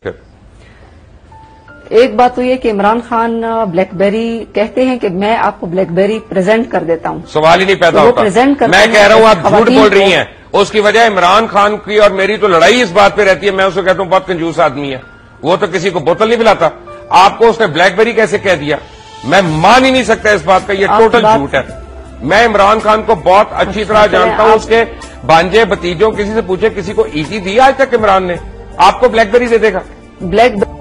एक बात तो ये कि इमरान खान ब्लैकबेरी कहते हैं कि मैं आपको ब्लैकबेरी प्रेजेंट कर देता हूं। सवाल ही नहीं पैदा तो होता। मैं कह रहा हूं आप झूठ बोल रही हैं। उसकी वजह इमरान खान की और मेरी तो लड़ाई इस बात पे रहती है। मैं उसे कहता हूं बहुत कंजूस आदमी है, वो तो किसी को बोतल नहीं पिलाता। आपको उसने ब्लैकबेरी कैसे कह दिया? मैं मान ही नहीं सकता इस बात का। ये टोटल झूठ है। मैं इमरान खान को बहुत अच्छी तरह जानता हूं। उसके भांजे भतीजों किसी से पूछे, किसी को ईटी दी आज तक इमरान ने? आपको ब्लैकबेरी दे देगा?